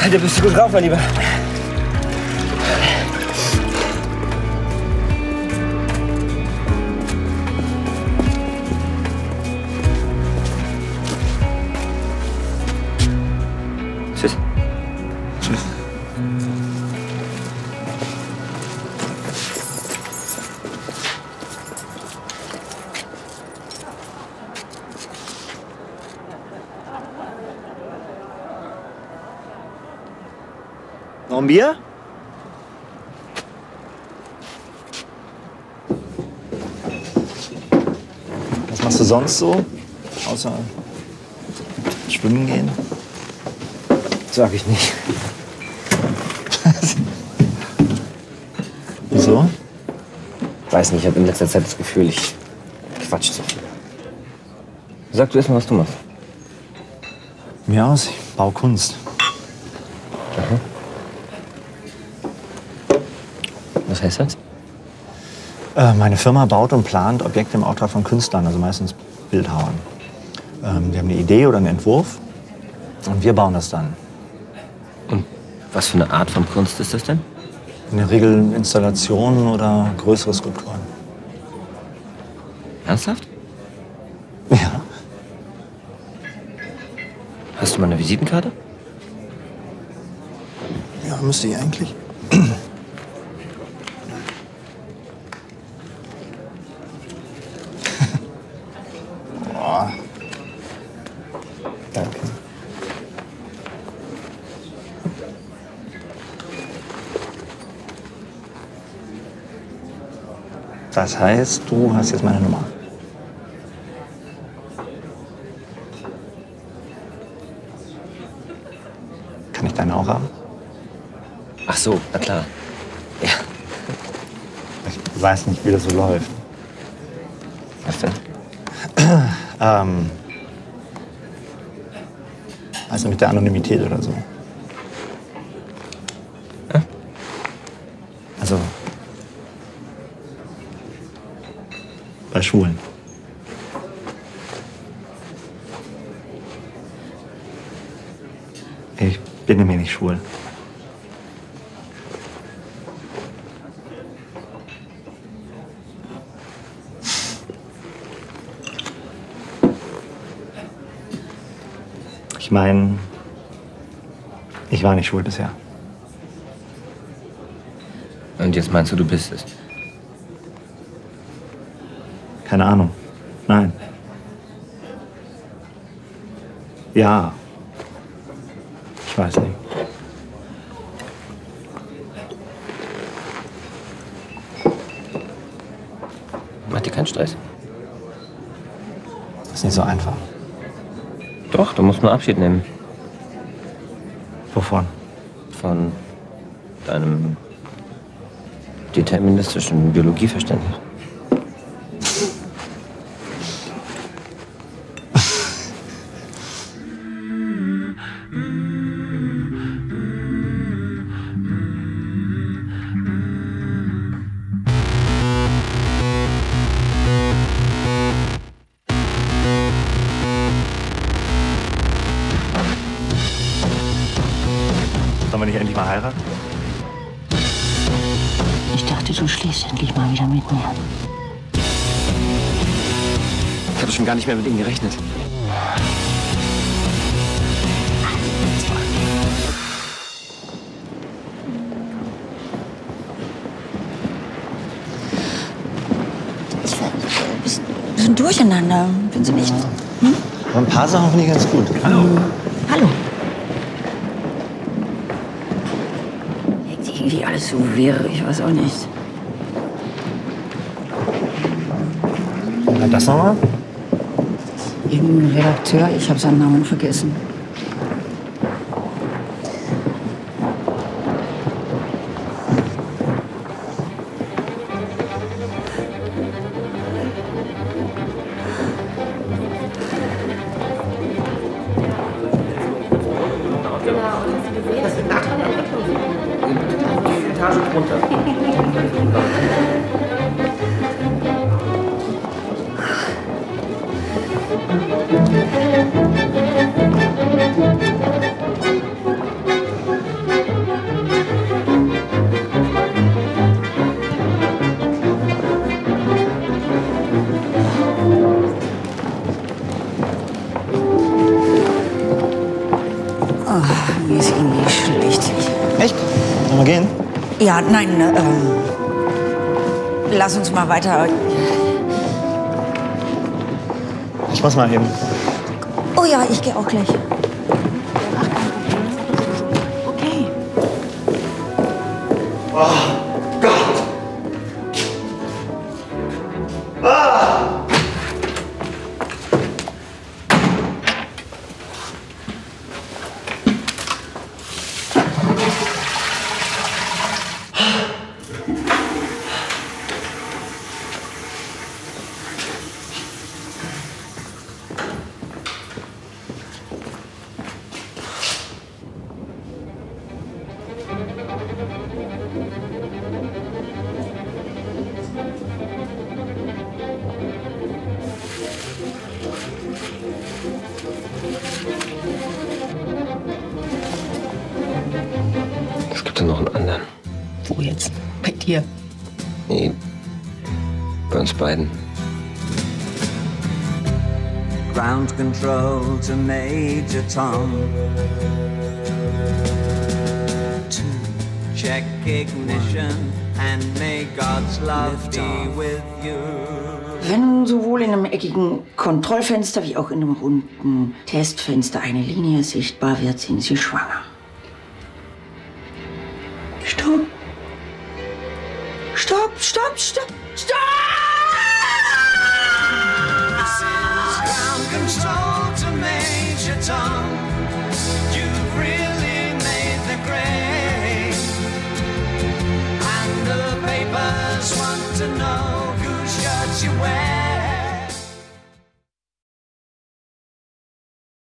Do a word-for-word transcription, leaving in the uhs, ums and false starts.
Da bist du gut drauf, mein Lieber. Tschüss. Tschüss. Noch ein Bier? Was machst du sonst so? Außer schwimmen gehen? Sag ich nicht. Wieso? Weiß nicht, ich habe in letzter Zeit das Gefühl, ich quatsch zu viel. Sag du erst mal, was du machst. Mir aus, ich baue Kunst. Aha. Was heißt das? Äh, meine Firma baut und plant Objekte im Auftrag von Künstlern, also meistens Bildhauern. Ähm, die haben eine Idee oder einen Entwurf und wir bauen das dann. Und was für eine Art von Kunst ist das denn? In der Regel Installationen oder größere Skulpturen. Ernsthaft? Ja. Hast du mal eine Visitenkarte? Ja, müsste ich eigentlich. Boah. Danke. Das heißt, du hast jetzt meine Nummer. Kann ich deine auch haben? Ach so, na klar. Ja. Ich weiß nicht, wie das so läuft. Was denn? ähm, also mit der Anonymität oder so. Ja? Also bei Schwulen. Ich bin nämlich nicht schwul. Ich meine, ich war nicht schwul bisher. Und jetzt meinst du, du bist es? Keine Ahnung. Nein. Ja. Ich weiß nicht. Mach dir keinen Stress. Das ist nicht so einfach. Doch, du musst nur Abschied nehmen. Wovon? Von deinem deterministischen Biologieverständnis. Sollen wir nicht endlich mal heiraten? Ich dachte, du schläfst endlich mal wieder mit mir. Ich hatte schon gar nicht mehr mit ihm gerechnet. Ich war ein bisschen, ein bisschen durcheinander. Bin sie nicht? Hm? Aber ein paar Sachen finde ich ganz gut. Hallo. Hallo. Irgendwie alles so wirr, ich weiß auch nicht. Na, das nochmal? Irgendein Redakteur, ich habe seinen Namen vergessen. Etage drunter. ist irgendwie schlecht. Echt? Sollen wir gehen? Ja, nein, ähm, lass uns mal weiter. Ich mach's mal eben. Oh ja, ich gehe auch gleich. Okay. Es gibt ja noch einen anderen. Wo jetzt? Bei dir? Nee, bei uns beiden. Ground control to Major Tom. Two, check ignition and may God's love be with you. Wenn sowohl in einem eckigen Kontrollfenster wie auch in einem runden Testfenster eine Linie sichtbar wird, sind Sie schwanger. Stopp! Stopp, stopp, stopp, stopp! This is ground control to Major Tom.